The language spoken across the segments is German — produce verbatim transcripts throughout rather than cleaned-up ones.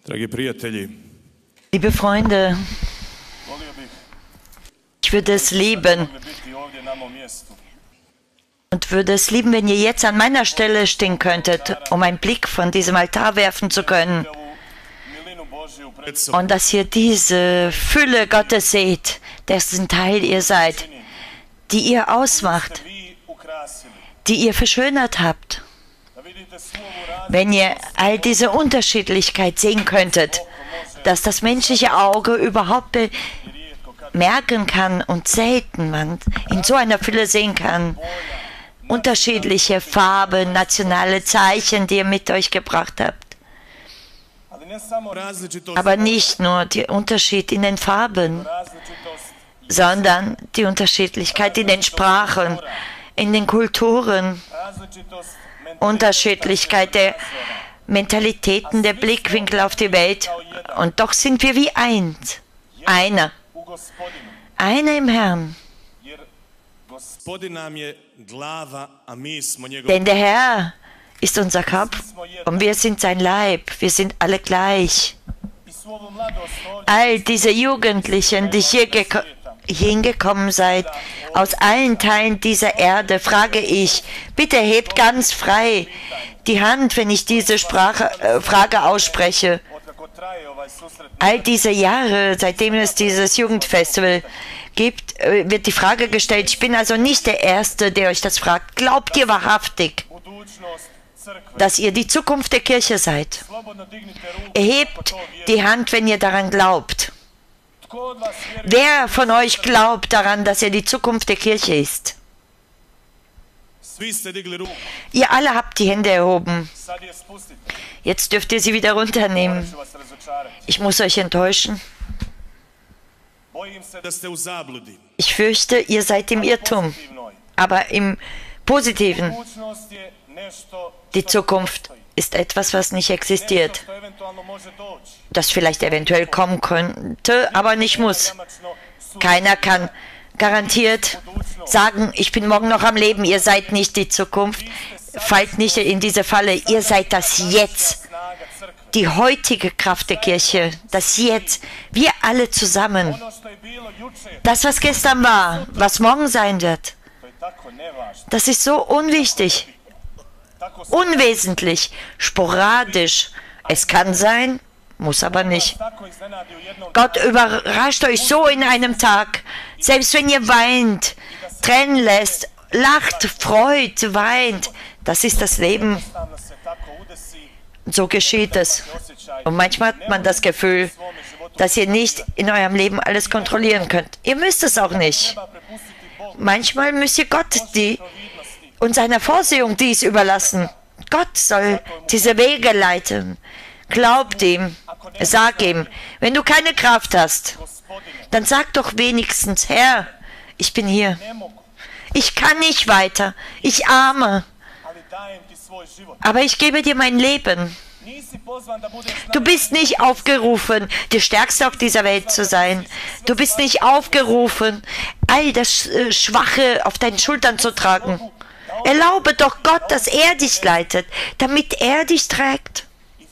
Liebe Freunde, ich würde es lieben und würde es lieben, wenn ihr jetzt an meiner Stelle stehen könntet, um einen Blick von diesem Altar werfen zu können und dass ihr diese Fülle Gottes seht, dessen Teil ihr seid, die ihr ausmacht, die ihr verschönert habt. Wenn ihr all diese Unterschiedlichkeit sehen könntet, dass das menschliche Auge überhaupt merken kann und selten man in so einer Fülle sehen kann, unterschiedliche Farben, nationale Zeichen, die ihr mit euch gebracht habt. Aber nicht nur der Unterschied in den Farben, sondern die Unterschiedlichkeit in den Sprachen, in den Kulturen, Unterschiedlichkeit der Mentalitäten, der Blickwinkel auf die Welt. Und doch sind wir wie eins, einer, einer im Herrn. Denn der Herr ist unser Kopf und wir sind sein Leib, wir sind alle gleich. All diese Jugendlichen, die hier hingekommen seid, aus allen Teilen dieser Erde, frage ich, bitte hebt ganz frei die Hand, wenn ich diese Sprache, äh, Frage ausspreche. All diese Jahre, seitdem es dieses Jugendfestival gibt, äh, wird die Frage gestellt, ich bin also nicht der Erste, der euch das fragt. Glaubt ihr wahrhaftig, dass ihr die Zukunft der Kirche seid? Erhebt die Hand, wenn ihr daran glaubt. Wer von euch glaubt daran, dass er die Zukunft der Kirche ist? Ihr alle habt die Hände erhoben. Jetzt dürft ihr sie wieder runternehmen. Ich muss euch enttäuschen. Ich fürchte, ihr seid im Irrtum, aber im Positiven. Die Zukunft ist etwas, was nicht existiert, das vielleicht eventuell kommen könnte, aber nicht muss. Keiner kann garantiert sagen, ich bin morgen noch am Leben, ihr seid nicht die Zukunft, fallt nicht in diese Falle, ihr seid das Jetzt, die heutige Kraft der Kirche, das Jetzt, wir alle zusammen. Das, was gestern war, was morgen sein wird, das ist so unwichtig. Unwesentlich, sporadisch. Es kann sein, muss aber nicht. Gott überrascht euch so in einem Tag, selbst wenn ihr weint, Tränen lässt, lacht, freut, weint. Das ist das Leben. So geschieht es. Und manchmal hat man das Gefühl, dass ihr nicht in eurem Leben alles kontrollieren könnt. Ihr müsst es auch nicht. Manchmal müsst ihr Gott die und seiner Vorsehung dies überlassen. Gott soll diese Wege leiten. Glaubt ihm, sag ihm, wenn du keine Kraft hast, dann sag doch wenigstens, Herr, ich bin hier. Ich kann nicht weiter, ich arme, aber ich gebe dir mein Leben. Du bist nicht aufgerufen, der Stärkste auf dieser Welt zu sein. Du bist nicht aufgerufen, all das Schwache auf deinen Schultern zu tragen. Erlaube doch Gott, dass er dich leitet, damit er dich trägt.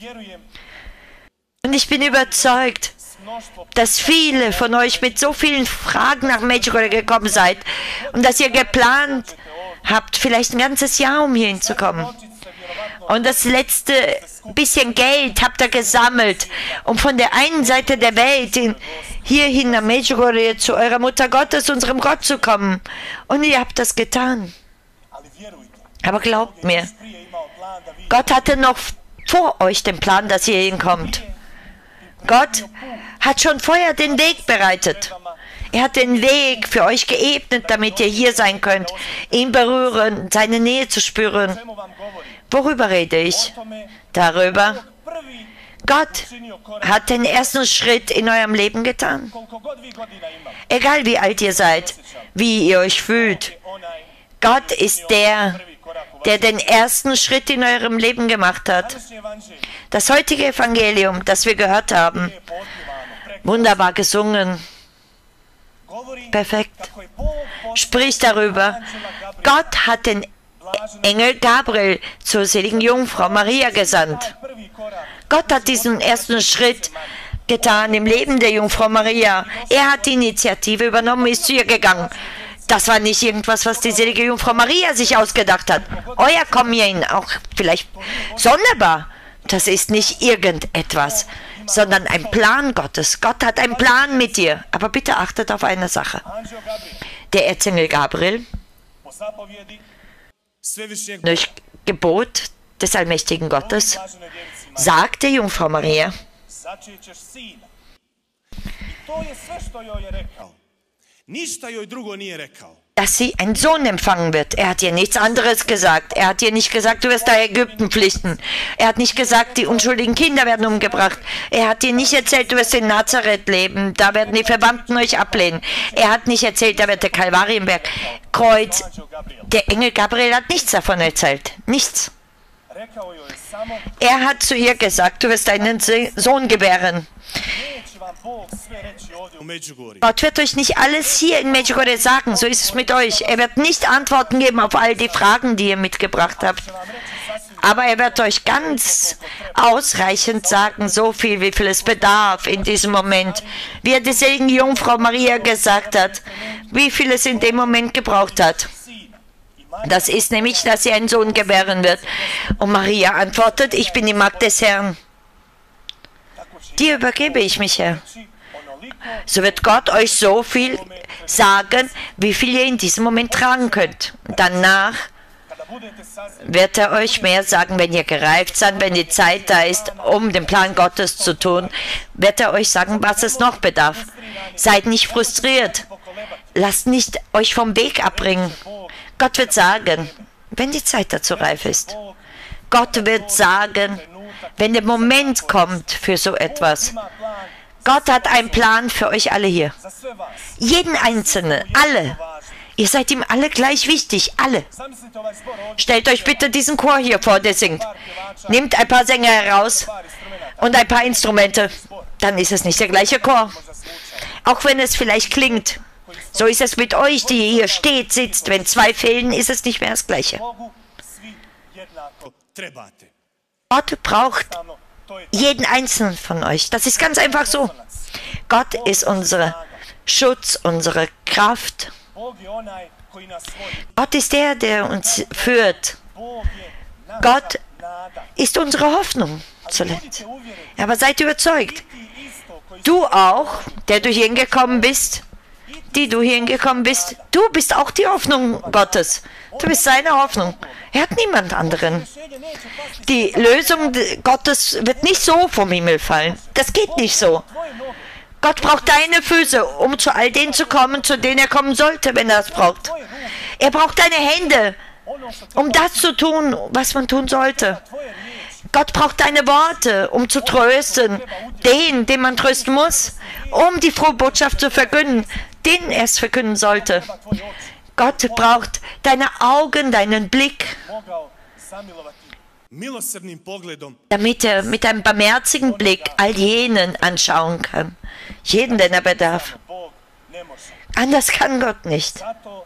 Und ich bin überzeugt, dass viele von euch mit so vielen Fragen nach Medjugorje gekommen seid und dass ihr geplant habt, vielleicht ein ganzes Jahr, um hier hinzukommen. Und das letzte bisschen Geld habt ihr gesammelt, um von der einen Seite der Welt in, hierhin nach Medjugorje zu eurer Mutter Gottes, unserem Gott, zu kommen. Und ihr habt das getan. Aber glaubt mir, Gott hatte noch vor euch den Plan, dass ihr hinkommt. Gott hat schon vorher den Weg bereitet. Er hat den Weg für euch geebnet, damit ihr hier sein könnt, ihn berühren, seine Nähe zu spüren. Worüber rede ich? Darüber. Gott hat den ersten Schritt in eurem Leben getan. Egal wie alt ihr seid, wie ihr euch fühlt. Gott ist der, der den ersten Schritt in eurem Leben gemacht hat. Das heutige Evangelium, das wir gehört haben, wunderbar gesungen, perfekt, spricht darüber. Gott hat den Engel Gabriel zur seligen Jungfrau Maria gesandt. Gott hat diesen ersten Schritt getan im Leben der Jungfrau Maria. Er hat die Initiative übernommen, ist zu ihr gegangen. Das war nicht irgendwas, was die selige Jungfrau Maria sich ausgedacht hat. Euer Kommen hierhin, auch vielleicht sonderbar. Das ist nicht irgendetwas, sondern ein Plan Gottes. Gott hat einen Plan mit dir. Aber bitte achtet auf eine Sache. Der Erzengel Gabriel, durch Gebot des allmächtigen Gottes, sagte Jungfrau Maria, dass sie einen Sohn empfangen wird. Er hat ihr nichts anderes gesagt. Er hat ihr nicht gesagt, du wirst nach Ägypten flüchten. Er hat nicht gesagt, die unschuldigen Kinder werden umgebracht. Er hat ihr nicht erzählt, du wirst in Nazareth leben. Da werden die Verwandten euch ablehnen. Er hat nicht erzählt, da wird der Kalvarienberg, Kreuz. Der Engel Gabriel hat nichts davon erzählt. Nichts. Er hat zu ihr gesagt, du wirst einen Sohn gebären. Gott wird euch nicht alles hier in Medjugorje sagen, so ist es mit euch. Er wird nicht Antworten geben auf all die Fragen, die ihr mitgebracht habt. Aber er wird euch ganz ausreichend sagen, so viel, wie viel es bedarf in diesem Moment. Wie er die selige Jungfrau Maria gesagt hat, wie viel es in dem Moment gebraucht hat. Das ist nämlich, dass sie einen Sohn gebären wird. Und Maria antwortet, ich bin die Magd des Herrn. Dir übergebe ich mich, Herr. So wird Gott euch so viel sagen, wie viel ihr in diesem Moment tragen könnt. Danach wird er euch mehr sagen, wenn ihr gereift seid, wenn die Zeit da ist, um den Plan Gottes zu tun, wird er euch sagen, was es noch bedarf. Seid nicht frustriert. Lasst nicht euch vom Weg abbringen. Gott wird sagen, wenn die Zeit dazu reif ist. Gott wird sagen, wenn der Moment kommt für so etwas. Gott hat einen Plan für euch alle hier. Jeden Einzelnen, alle. Ihr seid ihm alle gleich wichtig, alle. Stellt euch bitte diesen Chor hier vor, der singt. Nehmt ein paar Sänger heraus und ein paar Instrumente. Dann ist es nicht der gleiche Chor. Auch wenn es vielleicht klingt. So ist es mit euch, die ihr hier steht, sitzt. Wenn zwei fehlen, ist es nicht mehr das Gleiche. Gott braucht jeden Einzelnen von euch. Das ist ganz einfach so. Gott ist unser Schutz, unsere Kraft. Gott ist der, der uns führt. Gott ist unsere Hoffnung zuletzt. Aber seid überzeugt, du auch, der du hierhin gekommen bist, die du hierhin gekommen bist, du bist auch die Hoffnung Gottes. Du bist seine Hoffnung. Er hat niemand anderen. Die Lösung Gottes wird nicht so vom Himmel fallen. Das geht nicht so. Gott braucht deine Füße, um zu all denen zu kommen, zu denen er kommen sollte, wenn er es braucht. Er braucht deine Hände, um das zu tun, was man tun sollte. Gott braucht deine Worte, um zu trösten, den, den man trösten muss, um die frohe Botschaft zu verkünden, den er es verkünden sollte. Gott braucht deine Augen, deinen Blick, damit er mit einem barmherzigen Blick all jenen anschauen kann. Jeden, den er bedarf. Anders kann Gott nicht.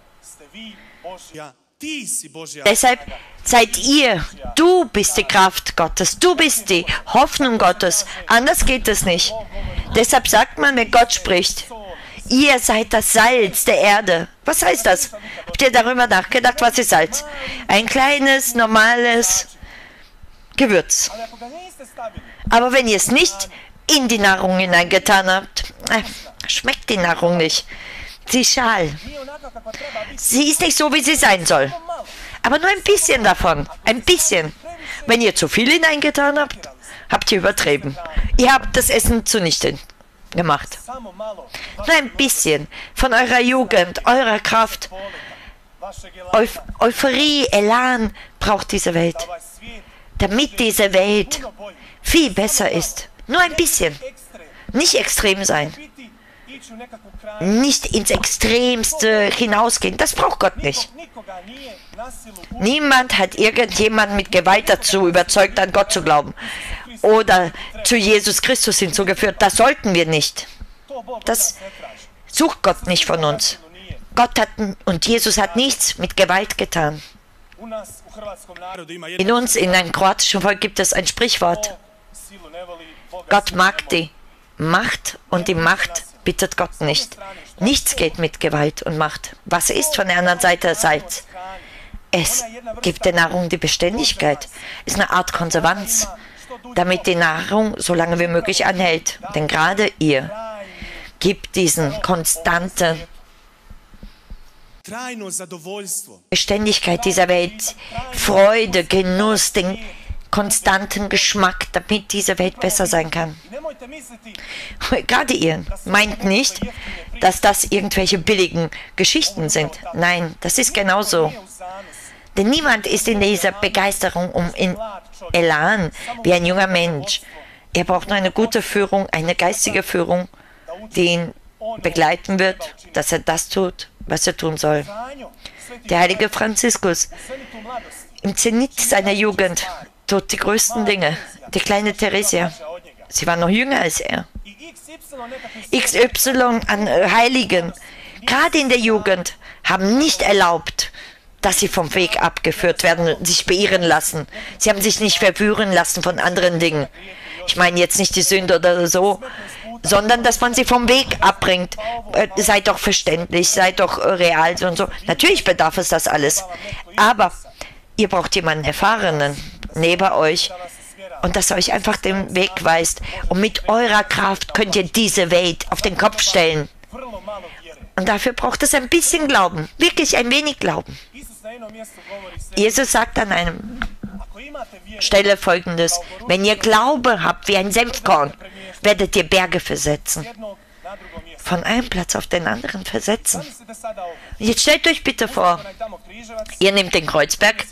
Deshalb seid ihr, du bist die Kraft Gottes, du bist die Hoffnung Gottes. Anders geht es nicht. Deshalb sagt man, wenn Gott spricht, ihr seid das Salz der Erde. Was heißt das? Habt ihr darüber nachgedacht, was ist Salz? Ein kleines, normales Gewürz. Aber wenn ihr es nicht in die Nahrung hineingetan habt, äh, schmeckt die Nahrung nicht. Sie ist schal. Sie ist nicht so, wie sie sein soll. Aber nur ein bisschen davon. Ein bisschen. Wenn ihr zu viel hineingetan habt, habt ihr übertrieben. Ihr habt das Essen zunichte gemacht. Nur ein bisschen von eurer Jugend, eurer Kraft, Euph Euphorie, Elan braucht diese Welt. Damit diese Welt viel besser ist. Nur ein bisschen. Nicht extrem sein. Nicht ins Extremste hinausgehen. Das braucht Gott nicht. Niemand hat irgendjemanden mit Gewalt dazu überzeugt, an Gott zu glauben. Oder zu Jesus Christus hinzugeführt. Das sollten wir nicht. Das sucht Gott nicht von uns. Gott hat und Jesus hat nichts mit Gewalt getan. In uns, in einem kroatischen Volk, gibt es ein Sprichwort. Gott mag die Macht und die Macht bittet Gott nicht. Nichts geht mit Gewalt und Macht. Was ist von der anderen Seite Salz? Es gibt der Nahrung die Beständigkeit. Es ist eine Art Konservanz, damit die Nahrung so lange wie möglich anhält. Denn gerade ihr gibt diesen konstanten Beständigkeit dieser Welt, Freude, Genuss, den konstanten Geschmack, damit diese Welt besser sein kann. Gerade ihr meint nicht, dass das irgendwelche billigen Geschichten sind. Nein, das ist genauso. Denn niemand ist in dieser Begeisterung um in Elan wie ein junger Mensch. Er braucht nur eine gute Führung, eine geistige Führung, die ihn begleiten wird, dass er das tut, was er tun soll. Der heilige Franziskus im Zenit seiner Jugend tut die größten Dinge. Die kleine Theresia, sie war noch jünger als er. X Y an Heiligen, gerade in der Jugend, haben nicht erlaubt, dass sie vom Weg abgeführt werden und sich beirren lassen. Sie haben sich nicht verführen lassen von anderen Dingen. Ich meine jetzt nicht die Sünde oder so, sondern dass man sie vom Weg abbringt. Äh, seid doch verständlich, seid doch äh, real und so. Natürlich bedarf es das alles. Aber ihr braucht jemanden Erfahrenen neben euch und dass er euch einfach den Weg weist. Und mit eurer Kraft könnt ihr diese Welt auf den Kopf stellen. Und dafür braucht es ein bisschen Glauben, wirklich ein wenig Glauben. Jesus sagt an einer Stelle Folgendes: Wenn ihr Glaube habt wie ein Senfkorn, werdet ihr Berge versetzen. Von einem Platz auf den anderen versetzen. Jetzt stellt euch bitte vor, ihr nehmt den Kreuzberg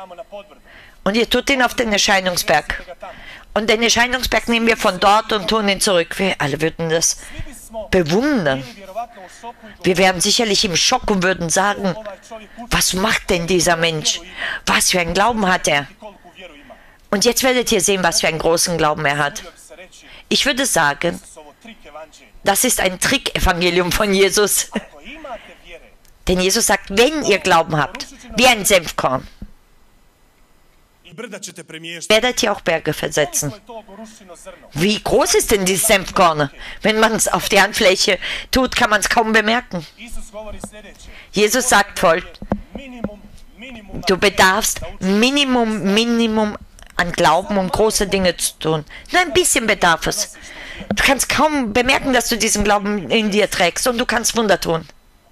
und ihr tut ihn auf den Erscheinungsberg. Und den Erscheinungsberg nehmen wir von dort und tun ihn zurück. Wir alle würden das bewundern. Wir wären sicherlich im Schock und würden sagen, was macht denn dieser Mensch? Was für einen Glauben hat er? Und jetzt werdet ihr sehen, was für einen großen Glauben er hat. Ich würde sagen, das ist ein Trick-Evangelium von Jesus. Denn Jesus sagt, wenn ihr Glauben habt, wie ein Senfkorn, werdet ihr auch Berge versetzen. Wie groß ist denn dieses Senfkorn? Wenn man es auf die Handfläche tut, kann man es kaum bemerken. Jesus sagt folgt: Du bedarfst Minimum, Minimum an Glauben, um große Dinge zu tun. Nur ein bisschen bedarf es. Du kannst kaum bemerken, dass du diesen Glauben in dir trägst, und du kannst Wunder tun.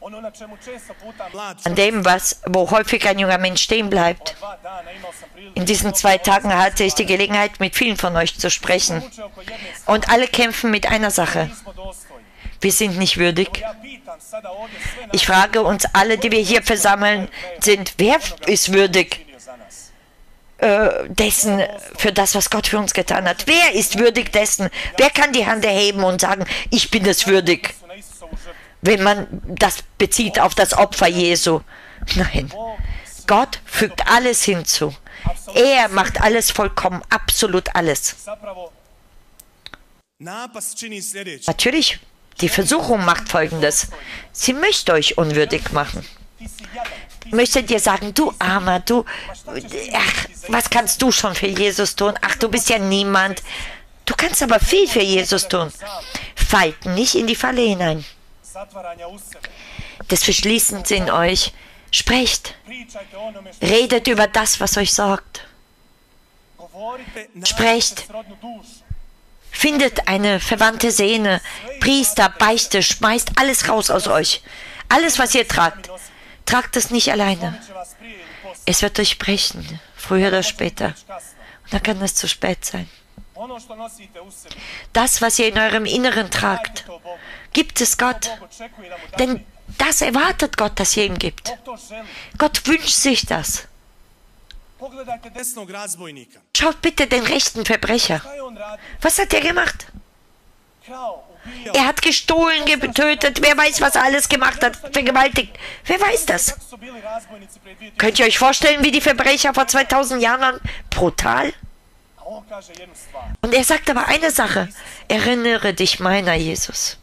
An dem, was, wo häufig ein junger Mensch stehen bleibt. In diesen zwei Tagen hatte ich die Gelegenheit, mit vielen von euch zu sprechen. Und alle kämpfen mit einer Sache: Wir sind nicht würdig. Ich frage uns alle, die wir hier versammeln sind, wer ist würdig äh, dessen, für das, was Gott für uns getan hat? Wer ist würdig dessen? Wer kann die Hand erheben und sagen, ich bin es würdig? Wenn man das bezieht auf das Opfer Jesu. Nein, Gott fügt alles hinzu. Er macht alles vollkommen, absolut alles. Natürlich, die Versuchung macht Folgendes: Sie möchte euch unwürdig machen. Möchte dir sagen, du Armer, du, ach, was kannst du schon für Jesus tun? Ach, du bist ja niemand. Du kannst aber viel für Jesus tun. Fallt nicht in die Falle hinein des Verschließens in euch. Sprecht. Redet über das, was euch sorgt. Sprecht. Findet eine verwandte Sehne, Priester, Beichte, schmeißt alles raus aus euch. Alles, was ihr tragt. Tragt es nicht alleine. Es wird euch brechen, früher oder später. Und dann kann es zu spät sein. Das, was ihr in eurem Inneren tragt, gibt es Gott. Denn das erwartet Gott, dass ihr ihm gibt. Gott wünscht sich das. Schaut bitte den rechten Verbrecher. Was hat er gemacht? Er hat gestohlen, getötet, wer weiß, was er alles gemacht hat, vergewaltigt. Wer weiß das? Könnt ihr euch vorstellen, wie die Verbrecher vor zweitausend Jahren waren? Brutal. Und er sagt aber eine Sache: Erinnere dich meiner, Jesus.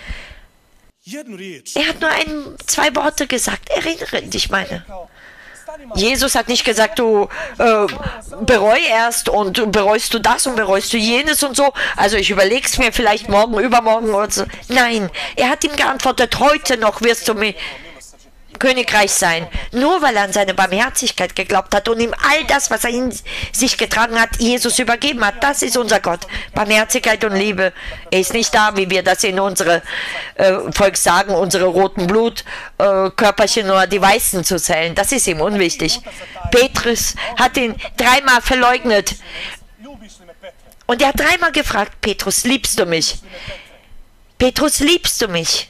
Er hat nur ein, zwei Worte gesagt: Erinnere dich meiner. Jesus hat nicht gesagt, du äh, bereu erst und bereust du das und bereust du jenes und so. Also ich überlege es mir vielleicht morgen, übermorgen oder so. Nein, er hat ihm geantwortet, heute noch wirst du mir Königreich sein. Nur weil er an seine Barmherzigkeit geglaubt hat und ihm all das, was er in sich getragen hat, Jesus übergeben hat. Das ist unser Gott. Barmherzigkeit und Liebe. Er ist nicht da, wie wir das in unsere äh, Volk sagen, unsere roten Blutkörperchen äh, oder die Weißen zu zählen. Das ist ihm unwichtig. Petrus hat ihn dreimal verleugnet. Und er hat dreimal gefragt, Petrus, liebst du mich? Petrus, liebst du mich?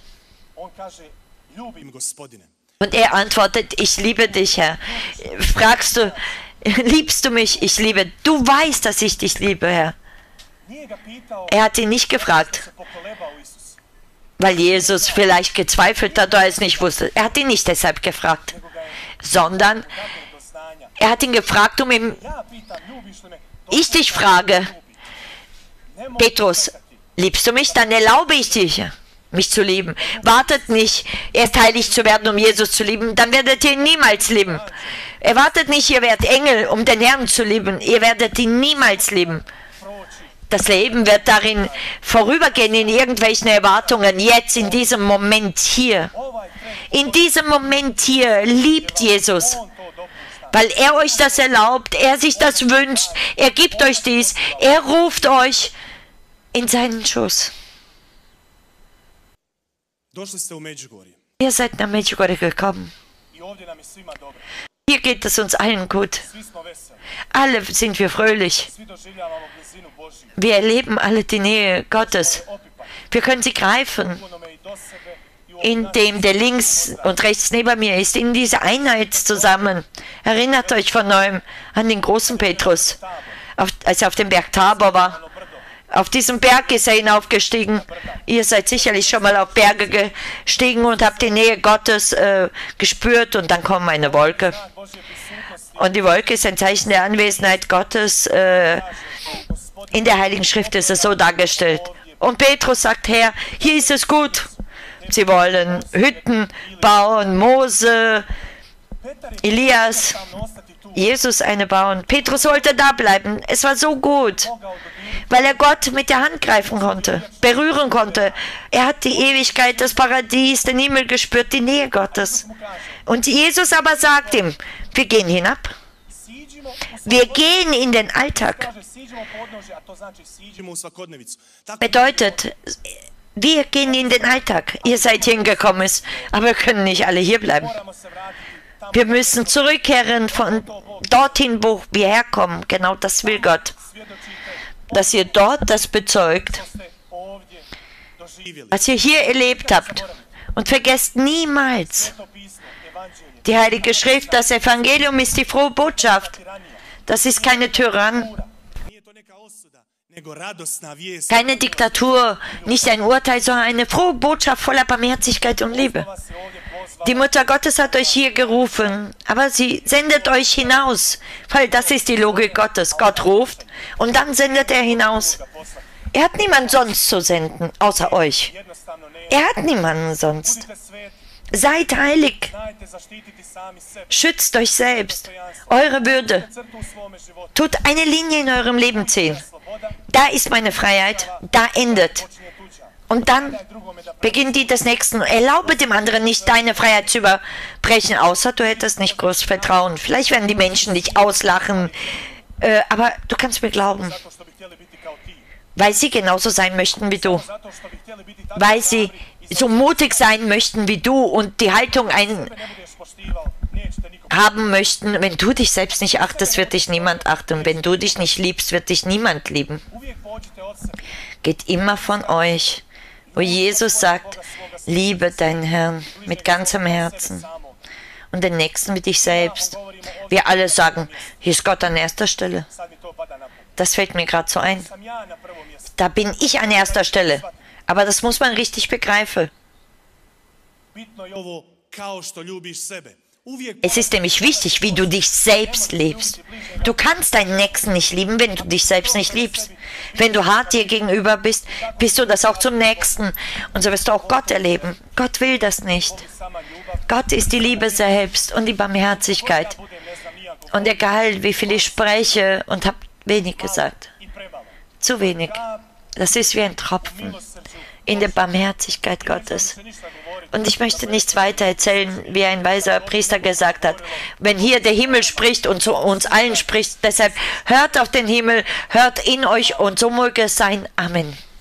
Und er antwortet, ich liebe dich, Herr. Fragst du, liebst du mich? Ich liebe. Du weißt, dass ich dich liebe, Herr. Er hat ihn nicht gefragt, weil Jesus vielleicht gezweifelt hat oder es nicht wusste. Er hat ihn nicht deshalb gefragt, sondern er hat ihn gefragt, um ihm, ich dich frage, Petrus, liebst du mich? Dann erlaube ich dich, mich zu lieben. Wartet nicht, erst heilig zu werden, um Jesus zu lieben, dann werdet ihr ihn niemals lieben. Erwartet nicht, ihr werdet Engel, um den Herrn zu lieben. Ihr werdet ihn niemals lieben. Das Leben wird darin vorübergehen in irgendwelchen Erwartungen. Jetzt, in diesem Moment hier. In diesem Moment hier liebt Jesus. Weil er euch das erlaubt, er sich das wünscht, er gibt euch dies, er ruft euch in seinen Schoß. Ihr seid nach Medjugorje gekommen. Hier geht es uns allen gut. Alle sind wir fröhlich. Wir erleben alle die Nähe Gottes. Wir können sie greifen, indem der links und rechts neben mir ist, in diese Einheit zusammen. Erinnert euch von neuem an den großen Petrus, auf, als er auf dem Berg Tabor war. Auf diesem Berg ist er hinaufgestiegen. Ihr seid sicherlich schon mal auf Berge gestiegen und habt die Nähe Gottes äh, gespürt und dann kommt eine Wolke. Und die Wolke ist ein Zeichen der Anwesenheit Gottes. Äh, in der Heiligen Schrift ist es so dargestellt. Und Petrus sagt, Herr, hier ist es gut. Sie wollen Hütten bauen, Mose, Elias, Jesus eine bauen. Petrus wollte da bleiben. Es war so gut, weil er Gott mit der Hand greifen konnte, berühren konnte. Er hat die Ewigkeit, das Paradies, den Himmel gespürt, die Nähe Gottes. Und Jesus aber sagt ihm, wir gehen hinab. Wir gehen in den Alltag. Bedeutet, wir gehen in den Alltag. Ihr seid hingekommen, aber wir können nicht alle hier bleiben. Wir müssen zurückkehren von dorthin, wo wir herkommen. Genau das will Gott. Dass ihr dort das bezeugt, was ihr hier erlebt habt. Und vergesst niemals, die Heilige Schrift, das Evangelium ist die frohe Botschaft. Das ist keine Tyrann, keine Diktatur, nicht ein Urteil, sondern eine frohe Botschaft voller Barmherzigkeit und Liebe. Die Mutter Gottes hat euch hier gerufen, aber sie sendet euch hinaus, weil das ist die Logik Gottes. Gott ruft und dann sendet er hinaus. Er hat niemanden sonst zu senden, außer euch. Er hat niemanden sonst. Seid heilig. Schützt euch selbst, eure Würde. Tut eine Linie in eurem Leben ziehen. Da ist meine Freiheit, da endet. Und dann beginnt die des Nächsten. Erlaube dem anderen nicht, deine Freiheit zu überbrechen, außer du hättest nicht groß Vertrauen. Vielleicht werden die Menschen dich auslachen, äh, aber du kannst mir glauben, weil sie genauso sein möchten wie du. Weil sie so mutig sein möchten wie du und die Haltung ein haben möchten, wenn du dich selbst nicht achtest, wird dich niemand achten. Wenn du dich nicht liebst, wird dich niemand lieben. Geht immer von euch, wo Jesus sagt, liebe deinen Herrn mit ganzem Herzen und den Nächsten mit dich selbst. Wir alle sagen, hier ist Gott an erster Stelle. Das fällt mir gerade so ein. Da bin ich an erster Stelle. Aber das muss man richtig begreifen. Es ist nämlich wichtig, wie du dich selbst liebst. Du kannst deinen Nächsten nicht lieben, wenn du dich selbst nicht liebst. Wenn du hart dir gegenüber bist, bist du das auch zum Nächsten. Und so wirst du auch Gott erleben. Gott will das nicht. Gott ist die Liebe selbst und die Barmherzigkeit. Und egal, wie viel ich spreche und habe wenig gesagt. Zu wenig. Das ist wie ein Tropfen in der Barmherzigkeit Gottes. Und ich möchte nichts weiter erzählen, wie ein weiser Priester gesagt hat. Wenn hier der Himmel spricht und zu uns allen spricht, deshalb hört auf den Himmel, hört in euch und so möge es sein. Amen.